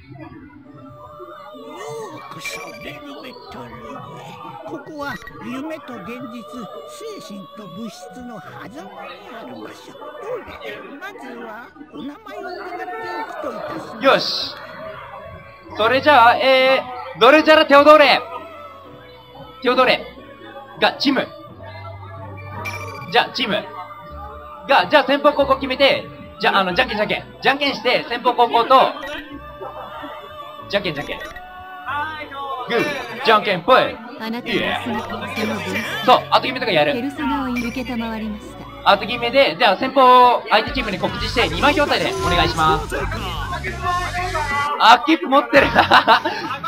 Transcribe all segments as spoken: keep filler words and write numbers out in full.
くそベルベットル。ここは夢と現実、精神と物質の狭間にある場所。まずはお名前を伺っておくといたします。 よし。それじゃあ、えー、ドルジャラテオドーレ。テオドーレがチーム。じゃあ、チームが、じゃあ先方後攻決めて、じゃあ、あの、じゃんけんじゃんけん。じゃんけんして、先方後攻と、じゃんけんじゃんけん。グー、じゃんけんぽい。いいえ。そう、後決めとかやる。 ペルソナを受けたまわりました。 後決めで、じゃあ先方、相手チームに告知して、にまい表態でお願いします。あ、キープ持ってる。さ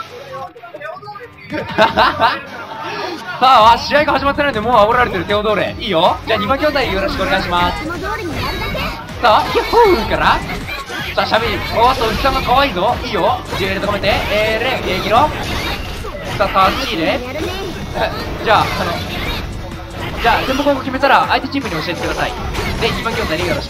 あ、試合が始まってないので、もう煽られてるテオドーレ。いいよ。じゃあにまい表態よろしくお願いします。さあ、ヒュッホーから、さあ、しゃべり。おっと、牛さんが可愛いぞ。いいよ。ジュエルと止めて、えー、レン、えー、ギロ。さあ、タッチで。じゃあ、あの、じゃあ、先方後攻決めたら、相手チームに教えてください。で、にばん兄弟でよろしく。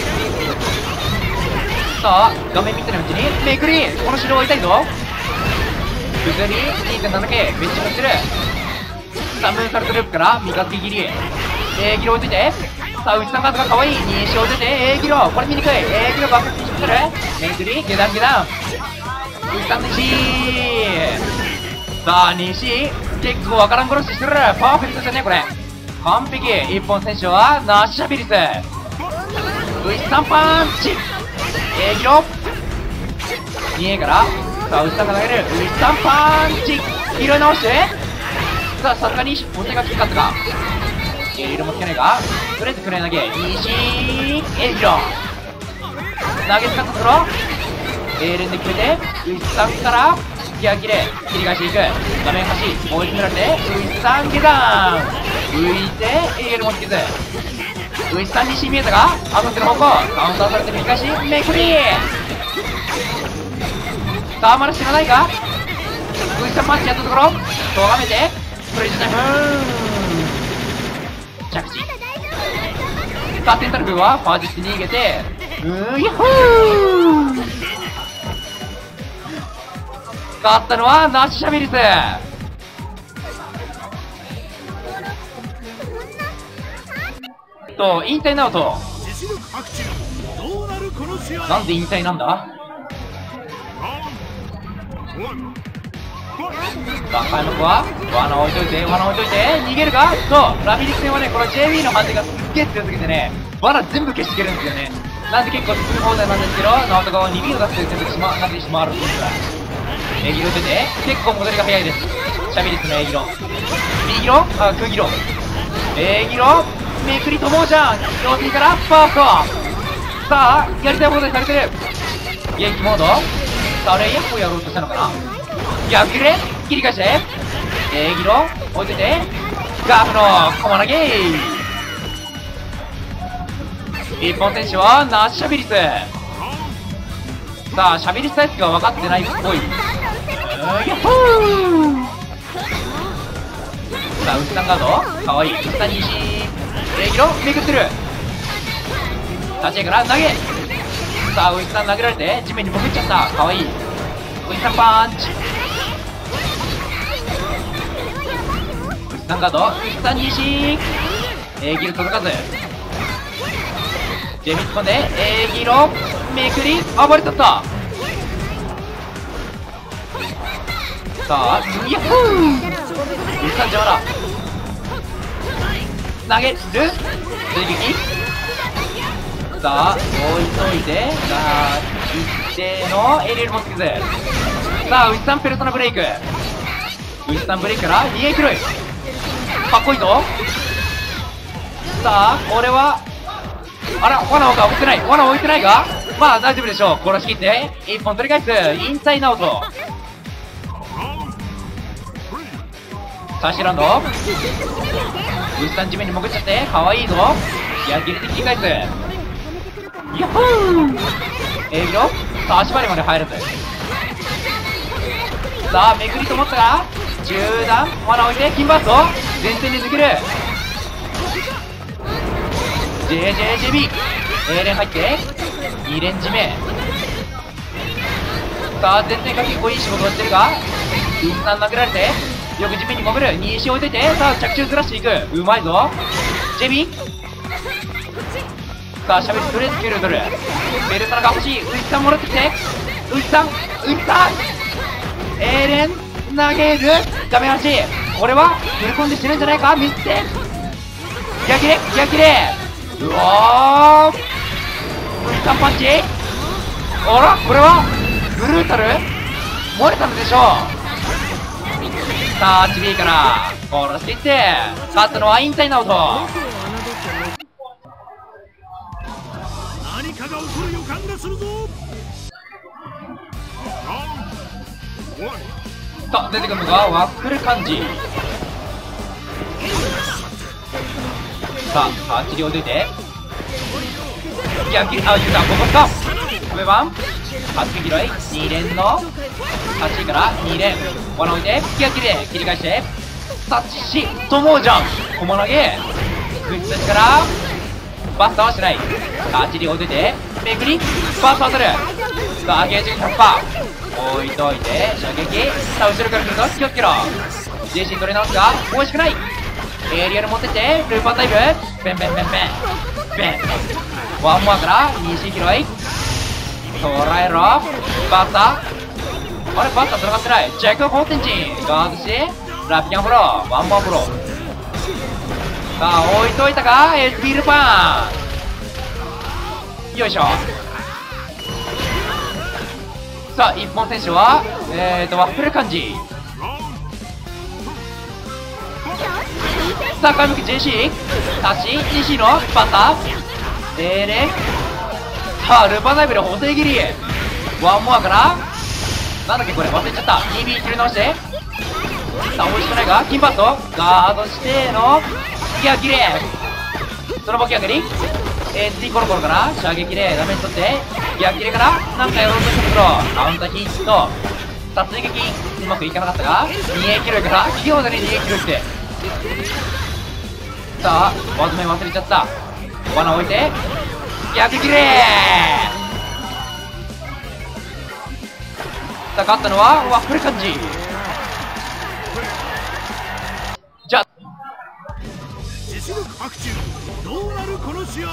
さあ、画面見てないうちに、めくりこの城は痛いぞ。普通に にてんななケー、めっちゃ持ってる。さあ、ムーンサルトループから、三日月切り。えー、ギロ置いといて。さあ、内さんカードが可愛い。にし置いといて。えー、ギロこれ見にくい。えー、ギロ爆発してる。めくり下段下段。内さん西。さあ、西結構わからん殺ししてる。パーフェクトですよね、これ。完璧。一本選手は、ナッシャビリス。内さんパンチ。えー、ギロにえから、さあ、内さんが投げる。内さんパンチ拾い直して。さあ、さすがに、お手がきつかったか。えー、色もつけないが、とりあえずくらい投げ。西えー、ギロ投げつかったところ、えー、連で決めて、内さんから、引き上げれ、切り返していく。画面端、追い詰められて、内さん下段浮いて、エールもつけず。内さん西見えたが、あの手の方向、カウンターされて引き返し、めくりさあ、まだ知らないか内さんパンチやったところ、とがめて、プレイジタイム着地。さあ、テンタル君は、ファージして逃げて、うーやっほー勝ったのはナッシャビリス。と引退ナウト。なんで引退なんだ。さあ、開幕は罠置いといて罠置いといて逃げるか。そうラビリス戦はね、この ジェイビー の判定がすっげえ強すぎてね、罠全部消していけるんですよね。なんで結構進み放題なんですけど、ナオト側にビーを出して全部しまなってしまう。えぎろ出て結構戻りが早いです。シャビリスのえぎろ右ギロあ空ギロえぎろめくりともうじゃん両手からパーフト。さあやりたい放題されてる。元気モード。さあレイヤップをやろうとしたのかな。逆で切り返してえぎろ置いててガーフのコマ投げ。一本選手はナッシャビリス。さあシャビリスタイプが分かってないっぽい。ヤッホー。さあ、ウッサンガードかわいい。ウッサン西えぎろめくってる。立ち上から投げ。さあ、ウッサン投げられて地面に潜っちゃった。かわいい。ウッサンパンチ。ウッサンガードウッサン西えぎろ届かず。ジェミツコンでえぎろめくり暴れちゃった。さあ、ヤッホー。ウッサン邪魔だ。投げる追撃。さあ置いといて、さあ一定のエリエルもつけず。さあウッサンペルソナブレイク。ウッサンブレイクから逃げ切る。かっこいいぞ。さあこれはあら罠が置いてない。罠置いてないがまあ大丈夫でしょう。殺しきって一本取り返す。インサイナウト。サーシランドウッサン地面に潜っちゃってかわいいぞ。矢切れて切り返す。ヤッホーえぎろさあ足場まで入らず。さあめくりと思ったが中段罠置いて金バースト前線で抜ける。 ジェイジェイジェイビー A 連入ってに連締め。 さあ全然か結構いい仕事をしてるが一旦殴られてよく地面に潜るに石置いといてさあ着中ずらしていくうまいぞジェビーさあしゃべりとりあえずきゅうりを取るベルトナが欲しいウイスさんもらってきてウイスさんウイスさんエーレン投げる画面端これは振り込んで死ぬんじゃないか見つけギャキレギャキレうわーウイスさんパンチあらこれはブルータル漏れたのでしょうさあ エイチビー から殺していって勝ったのはインタイナウト何かが起こる予感がするぞ。 さあ出てくるのがワッフル感じさあ治療出てギャキレあ言うたここか上番はち拾いに連のはちいからに連罠置いてギャキレ切り返してタッチしと思うじゃん駒投げグッズ立ちからバスターはしないさあ治療置いといてめくりバスター当たるさあゲージ ひゃくパーセント 置いといて射撃さあ後ろから来ると気をつけろジェシー取り直すが美味しくないエリアル持ってってルーパータイプベンベンベンベンベンワンモアからに石拾い捉えろバッターあれバッター繋がってないジャックフォーテンチンガードしてラピキャンフォローワンモアフォローさあ置いといたかエスピールパンよいしょさあ一本選手はえーとワッフル感じさあ回復 ジェーシー タッチ イーシー のバッターえーねさあルパナイブで補正切りワンモアからなんだっけこれ忘れちゃった イービー 切り直してさあ美味しくないが金バットガードしてのギャキレそのボキ上がりエッジコロコロから射撃でダメージ取ってギャキレからなんかやろうとしたところカウンターヒットさあ追撃うまくいかなかったがにえキロから器用だねにえキロってさあ技名忘れちゃった罠置いて逆切れさあ勝ったのはワッフル感じじゃあ実力白昼どうなるこの試合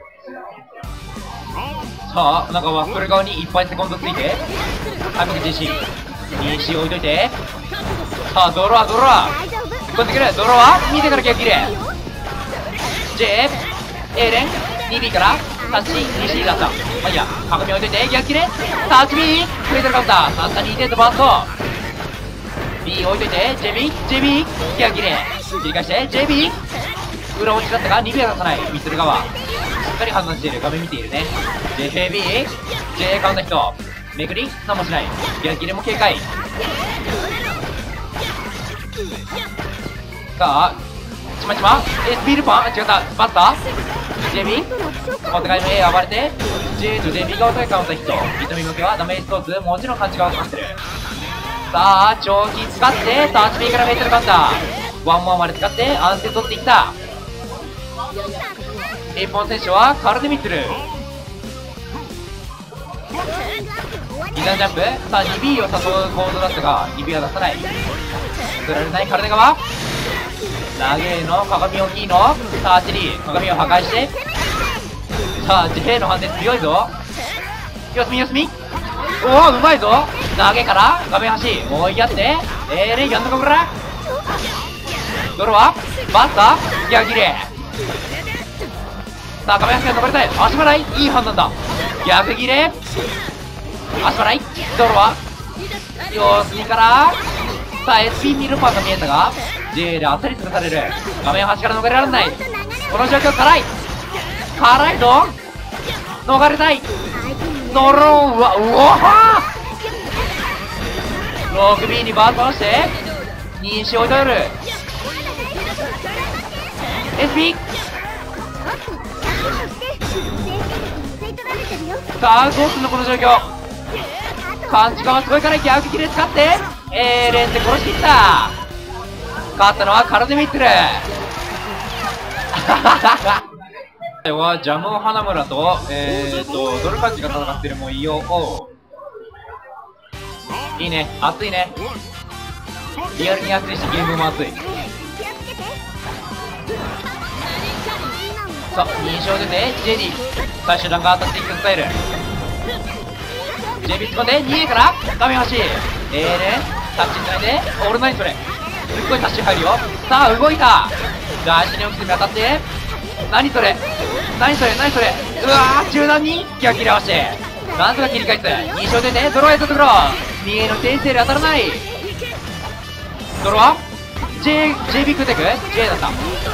さあなんかワッフル側にいっぱいセコンドついて回復 ジェーシー に石置いといてさあドロワドロワ突っ込んでくるドロワ見てから逆切れ J エーレン にビー からタッチ にシー だったまあいいや鏡置いといて逆切れタッチ B クレートルカウンターさっさに点とバースト B 置いといて ジェイビー ジェイビー 逆切れ切り返して ジェイビー 裏落ちだったがにビーは出さないミスル側しっかり判断している画面見ているね ジェイビー J カウンターヒットめくり何もしない逆切れも警戒さあちまちまエスピールパン違ったバッター ジェイビー お互いの A 暴れて J と ジェイビー がお互いカウンターヒット認め向けはダメージソースもちろん勘違いを使ってるさあ長期使ってタッチ B からメートルカウンターワンモアまで使って安定取っていった一本選手はカルデミッツル二段ジャンプさあ にビー を誘うコードだったが にビー は出さない作られない体側投げの鏡置きのさあチリ鏡を破壊してさあ J の判定強いぞよすみよすみおおうまいぞ投げから画面端追いやってえーれやんのかこらドロはバッターギャギレさあ画面端が登りたい足払いいい判断だ逆切れ足払いドロは様子見からさあ エスピー ミルパーが見えたが J であっさり潰される画面端から逃れられないこの状況辛い辛いぞ逃れたいドローンはうわー ろくビー にバーストしてに石置いとる エスピー さあどうすんのこの状況勘違いはすごいから逆切れ使ってエーレンで殺していった勝ったのはカルデミッツルではジャム花村とえーとドルカッチが戦ってる模様をいいね、熱いね。リアルに熱いし、ゲームも熱い。さあ、認証出て、ジェディ。最終段が当たっていくスタイル。ジェビ突っ込んで、にえから画面端。えーね、タッチつないで、オールナイトそれ。すっごいタッチ入るよ。さあ、動いた。ガーシに奥に当たって、何それ何それ何それうわー、中段にキャキラをして、なんとか切り返す。認証出て、ドローへとドロー。にえの転生で当たらない。ドローは J、J ビッグテク ?J だった。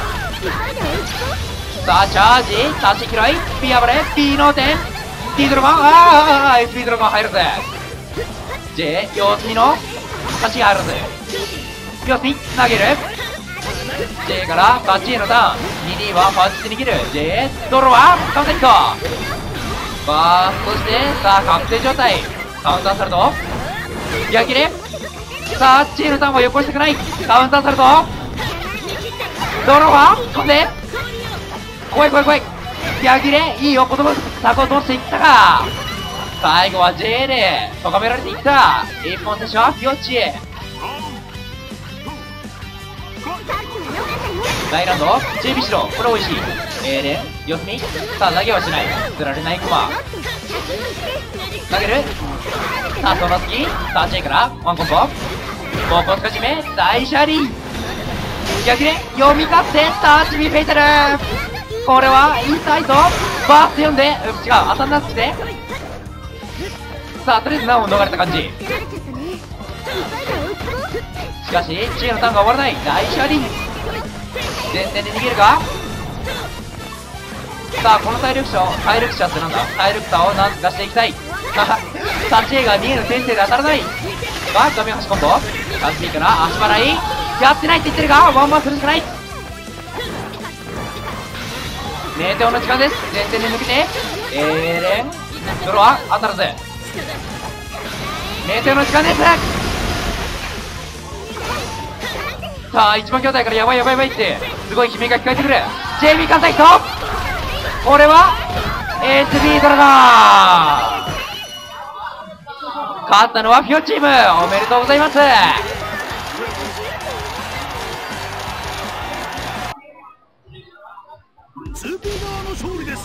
さあ、チャージ、タッチ拾い、P 暴れ、P の点、T ドラゴン、あー、エスピー ドラゴン入るぜ。J、様子見の、タッチが入るぜ。様子見、投げる。J からバッチへのターン、にディー はパンチで逃げる。J、ドロはカウンターヒット。バーストして、さあ、確定状態。カウンターされると、逆切れ。さあ、J のターンは横したくない。カウンターされると、ドロは飛んで、怖い怖い怖い。逆切れ、いいよ、子供サコを通していったか。最後は J で咎められていった。一本選手はフィオッチへ。大ラウンド J ビシロ、これ美味しい。えーで、四隅、さあ投げはしない。釣られないコマ。投げる。さあ、その隙、さあ J からワンコンボ。ボコスカシメ、大車輪。逆切れ、読み勝ってタッチビフェイタル。これはインサイドバース読んで、うん、違う、当たんなくて。さあ、とりあえず難を逃れた感じ。しかし、チーのターンが終わらない。大車輪。前線で逃げるか。さあ、この体力差を、体力差ってなんだ、体力差をなんとかしていきたい。さあ、J がにえの先生で当たらない。が、画面端コンボ。タッチビーから足払い。やってないって言ってるが、ワンバンするしかない。メテオの時間です。前線で抜けて、えーれん、ドロは当たらず。メテオの時間です。さあ、一番筐体からやばいやばいやばいって、すごい悲鳴が聞こえてくる。ジェイビー 艦隊ヒット。これは、エスビー ドラゴン。勝ったのはフィオチーム。おめでとうございます。 スーピー側の勝利です。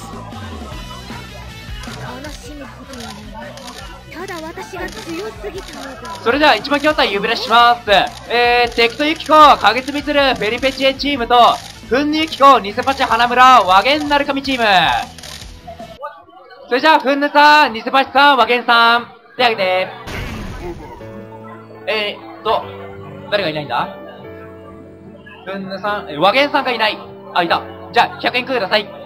ただ私が強すぎたのだ。 それではいちばん筐体呼び出します。えー、テクトユキコ、カゲツミツル、フェリペチエチームと、フンヌユキコ、ニセパチ花村、ワゲンナルカミチーム。それじゃあ、フンヌさん、ニセパチさん、ワゲンさん、手挙げて。えーっと、誰がいないんだ。フンヌさん、え、ワゲンさんがいない。あ、いた。じゃあ、ひゃくえんください。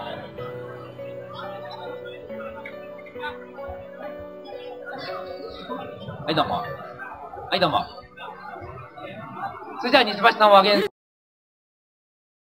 はい、どうも。はい、どうも。それじゃあ、ニセパチさん、ワゲン